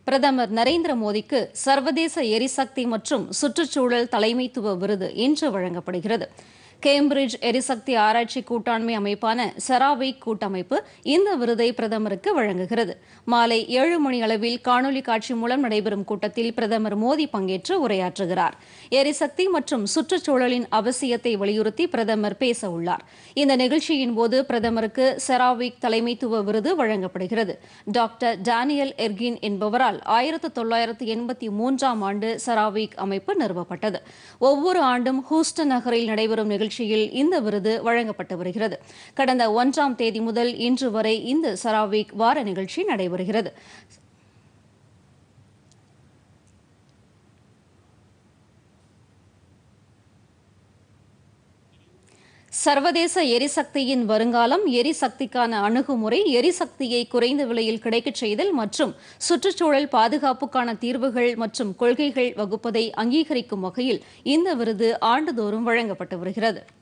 பிரதமர் நரேந்திர மோடிக்கு சர்வதேச எரிசக்தி மற்றும் சுற்றுச்சூழல் தலைமைத்துவ விருது இன்று வழங்கப்படுகிறது. கேம்பிரிட்ஜ் எரிசக்தி ஆராய்ச்சி கூட்டாண்மை அமைப்பான செராவீக் கூட்டமைப்பு இந்த விருதை பிரதமருக்கு வழங்குகிறது. மாலை 7 மணி அளவில் காணொலி காட்சி மூலம் நடைபெறும் கூட்டத்தில் பிரதமர் மோடி பங்கேற்று உரையாற்றுகிறார். எரிசக்தி மற்றும் சுற்றுச்சூழலின் அவசியத்தை வலியுறுத்தி பிரதமர் பேச உள்ளார். இந்த நிகழ்ச்சியின் போது பிரதமருக்கு செராவீக் தலைமைத்துவ விருது வழங்கப்படுகிறது. டாக்டர் டேனியல் எர்கின் என்பவரால் 1983ஆம் ஆண்டு செராவீக் அமைப்பு நிறுவப்பட்டது. ஒவ்வொரு ஆண்டும் ஹூஸ்டன் நகரில் நடைபெறும் நிகழ்ச்சியில் இந்த விருது வழங்கப்பட்டு வருகிறது. கடந்த 1ஆம் தேதி முதல் இன்று வரை இந்த செராவீக் வார நிகழ்ச்சி நடைபெறுகிறது. சர்வதேச எரிசக்தியின் வருங்காலம், எரிசக்திக்கான அணுகுமுறை, எரிசக்தியை குறைந்த விலையில் கிடைக்கச் செய்தல் மற்றும் சுற்றுச்சூழல் பாதுகாப்புக்கான தீர்வுகள் மற்றும் கொள்கைகள் வகுப்பதை அங்கீகரிக்கும் வகையில் இந்த விருது ஆண்டுதோறும் வழங்கப்பட்டு வருகிறது.